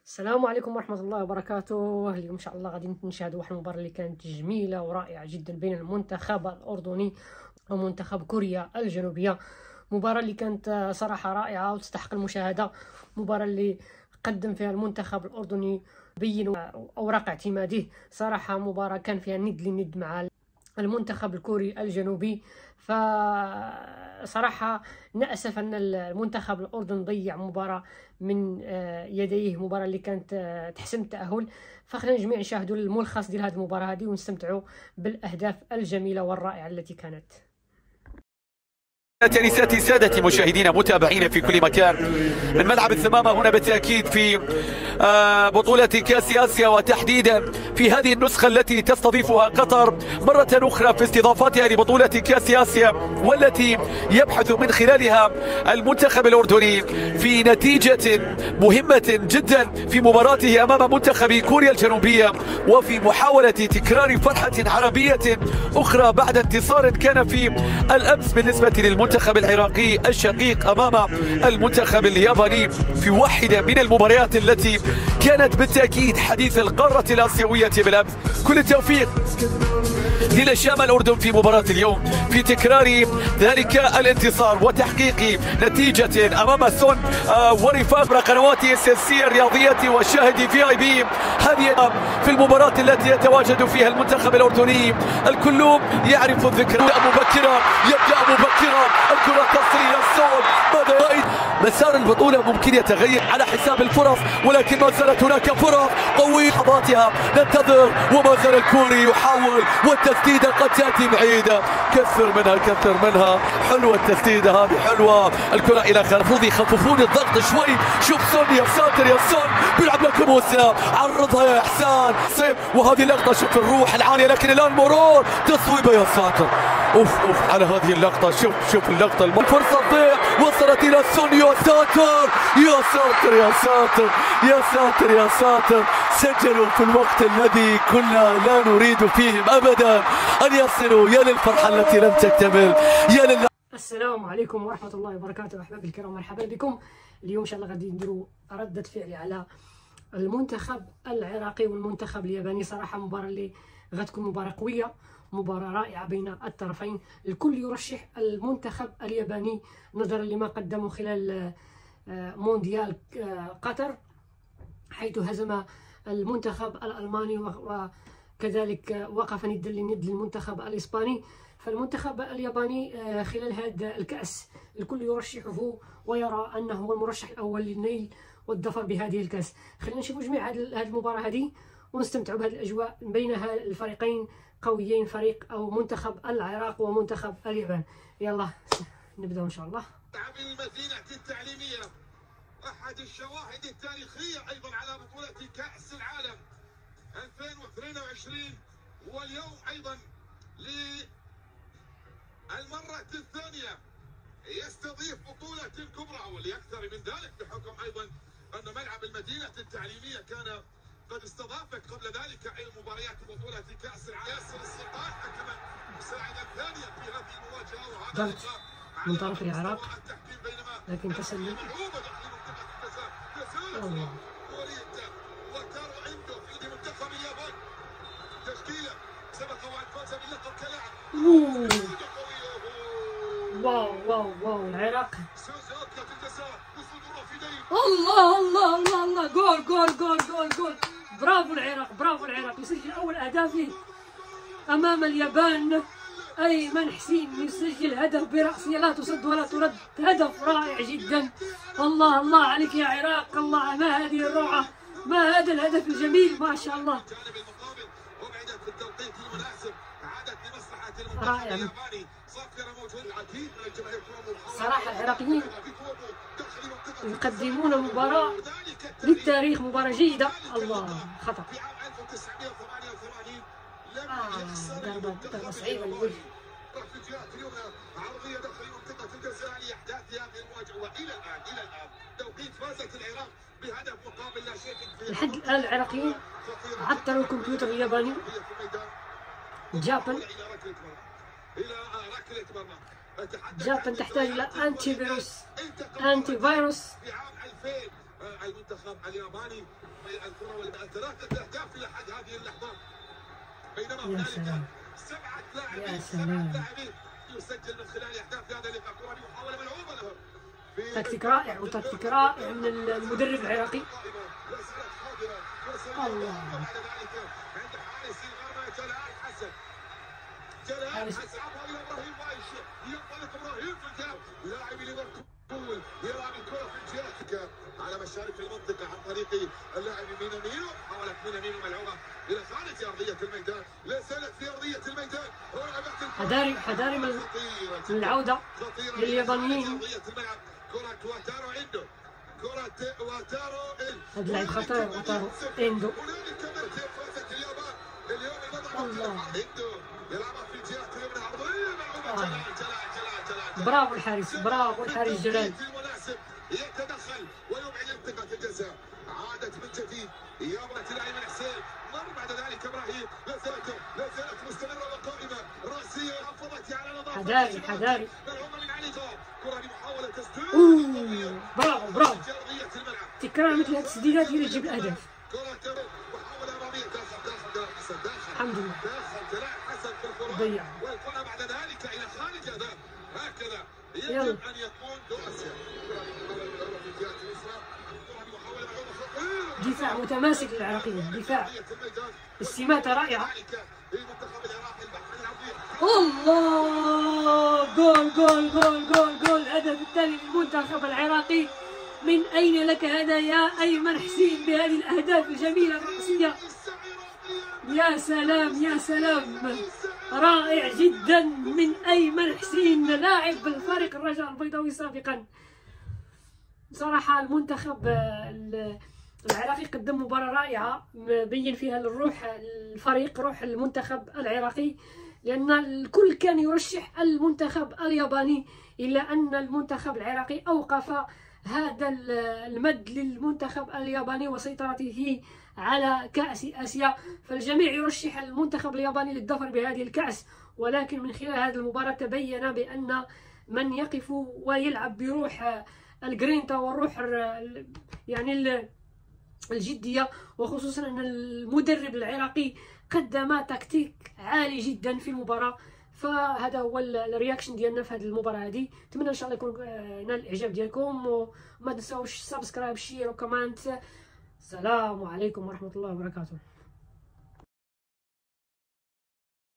السلام عليكم ورحمة الله وبركاته. اليوم إن شاء الله غادي نشاهدوا واحد المباراة اللي كانت جميلة ورائعة جدا بين المنتخب الأردني ومنتخب كوريا الجنوبية. مباراة اللي كانت صراحة رائعة وتستحق المشاهدة. مباراة اللي قدم فيها المنتخب الأردني بين أوراق اعتماده. صراحة مباراة كان فيها ند لند مع المنتخب الكوري الجنوبي. فصراحة نأسف أن المنتخب الأردني ضيع مباراة من يديه، مباراة اللي كانت تحسم التأهل. فخلينا جميع نشاهدوا الملخص ديال هذه المباراة هذه ونستمتعوا بالأهداف الجميلة والرائعة التي كانت. تنساتي سادتي مشاهدينا متابعين في كل مكان من ملعب الثمامة هنا بالتأكيد في بطولة كأس آسيا، وتحديدا في هذه النسخة التي تستضيفها قطر مرة أخرى في استضافتها لبطولة كأس آسيا، والتي يبحث من خلالها المنتخب الأردني في نتيجة مهمة جدا في مباراته أمام منتخب كوريا الجنوبية، وفي محاولة تكرار فرحة عربية أخرى بعد انتصار كان في الأمس بالنسبة للمنتخب العراقي الشقيق أمام المنتخب الياباني في واحدة من المباريات التي كانت بالتأكيد حديث القارة الآسيوية بالأمس. كل التوفيق لنشام الأردن في مباراة اليوم في تكرار ذلك الانتصار وتحقيق نتيجة أمام سون ورفاق قنوات السياسية الرياضية وشاهدي VIP. هذه في المباراة التي يتواجد فيها المنتخب الأردني. الكل يعرف الذكرى مبكرا، يبدأ مبكرا، الكرة تصل إلى سون. مسار البطولة ممكن يتغير على حساب الفرص، ولكن ما زالت هناك فرص قوية لحظاتها. ننتظر وما زال الكوري يحاول، والتسديدة قد تأتي بعيدة. كثر منها حلوة التسديدة هذه، حلوة. الكرة إلى خلف، المفروض يخففون الضغط شوي. شوف سون، يا ساتر يا سون، بيلعب لك موسى، عرضها يا إحسان وهذه اللقطة، شوف الروح العالية، لكن الآن مرور تصويبة، يا ساتر. اوف على هذه اللقطة. شوف اللقطة، الفرصة تضيع، وصلت إلى سون، يا ساتر يا ساتر يا ساتر يا ساتر يا ساتر. سجلوا في الوقت الذي كنا لا نريد فيهم أبدا أن يصلوا. يا للفرحة التي لم تكتمل، يا لله. السلام عليكم ورحمة الله وبركاته أحبابي الكرام، مرحبا بكم. اليوم إن شاء الله غادي نديروا ردة فعل على المنتخب العراقي والمنتخب الياباني. صراحة مباراة اللي غتكون مباراة قوية، مباراة رائعة بين الطرفين. الكل يرشح المنتخب الياباني نظرا لما قدموا خلال مونديال قطر، حيث هزم المنتخب الألماني وكذلك وقف ند لند للمنتخب الإسباني. فالمنتخب الياباني خلال هذا الكأس الكل يرشحه ويرى أنه هو المرشح الأول للنيل والظفر بهذه الكأس. خلينا نشوفوا جميع هذه المباراة هذه ونستمتعوا بهذه الأجواء بينها الفريقين قويين، فريق أو منتخب العراق ومنتخب اليابان. يلا نبدأ إن شاء الله. المدينة التعليمية أحد الشواهد التاريخية أيضا على بطولة كأس العالم 2022، واليوم أيضا للمرة الثانية يستضيف بطولة كبرى، وليكثر من ذلك بحكم أيضا أن ملعب المدينة التعليمية كان قد استضافت قبل ذلك أي مباريات بطولة كأس العالم. ياسر السلطان حكما مساعدا ثانيا في هذه المواجهة، وهذا اللقاء من طرف العراق لكن تسلل. وترى عنده في منتخب اليابان تشكيلة سبق وأن فاز باللقب كلاعب. واو العراق. الله جول. برافو العراق يسجل أول أهدافه أمام اليابان. أيمن حسين يسجل هدف برأسية لا تصد ولا ترد، هدف رائع جدا. الله عليك يا عراق، الله، ما هذه الروعة، ما هذا الهدف الجميل، ما شاء الله، رائع. صراحة العراقيين يقدمون مباراة للتاريخ، مباراة جيدة. الله، خطأ. ضربة صعيبة للوجه. عرضية داخل منطقة الجزاء لإحداث هذه المواجهة، وإلى الآن توقيت فازت العراق بهدف مقابل لا شيء. لحد الآن العراقيين عطلوا الكمبيوتر الياباني. جابان تحتاج إلى أنتي فيروس مع المنتخب الياباني الكره والثلاثه اهداف الى حد هذه اللحظات، بينما هنالك 7 لاعبين يسجل من خلال اهداف هذا اللقاء. كره محاوله ملعوبه له تكتيك رائع وتكتيك رائع من المدرب العراقي. الله عند حارس المرمى جلال حسن. جلال حسن هذا ابراهيم بايش ينطلق ابراهيم في الجهه، لاعب ليفربول يلعب الكره في الجهه على مشارف المنطقه عن طريق اللاعب مينامينو. حاولت مينامينو ملعوبه الى خارج ارضيه الميدان، لا زالت في ارضيه الميدان. حذاري من العوده لليابانيين. كرة واتارو عنده، كرة واتارو هذا لاعب خطير واتارو عنده. فازت اليابان اليوم المضرب عنده يلعبها في الجهة اليمنى عرضية جلال. برافو الحارس، برافو الحارس جلال. المناسب يتدخل ويبعد منطقة الجزاء. عادت من جديد يابانة الايمن حسين، مر بعد ذلك ابراهيم، لا زالت مستمرة وقائمة راسية حافظت على نظافة. حذاري من علي طار، كرة لمحاولة تسديد. برافو تكرار مثل هذه التسديدات هي اللي تجيب الاهداف. كرة محاولة امامية داخل حسن، الحمد لله داخل جلال حسن في الكرة ضيع. والكرة بعد ذلك الى خارج اهداف. هكذا يجب ان يكون دورسيا. دفاع متماسك للعراقيين، دفاع السماتة رائعة. الله جول الهدف الثاني للمنتخب العراقي. من أين لك هذا يا أيمن حسين بهذه الأهداف الجميلة الرأسية؟ يا سلام رائع جدا من أيمن حسين لاعب الفريق الرجاء البيضاوي سابقا. صراحة المنتخب العراقي قدم مباراة رائعة بين فيها الروح الفريق، روح المنتخب العراقي، لأن الكل كان يرشح المنتخب الياباني، إلا أن المنتخب العراقي أوقف هذا المد للمنتخب الياباني وسيطرته على كأس آسيا. فالجميع يرشح المنتخب الياباني للظفر بهذه الكأس، ولكن من خلال هذه المباراة تبين بأن من يقف ويلعب بروح الجرينتا والروح يعني الجدية، وخصوصا أن المدرب العراقي قدم تكتيك عالي جدا في المباراة. فهذا هو الرياكشن ديالنا في هذه المباراة هذه. نتمنى ان شاء الله يكون نال الاعجاب ديالكم، وما تنساوش سبسكرايب شير وكومنت. السلام عليكم ورحمة الله وبركاته.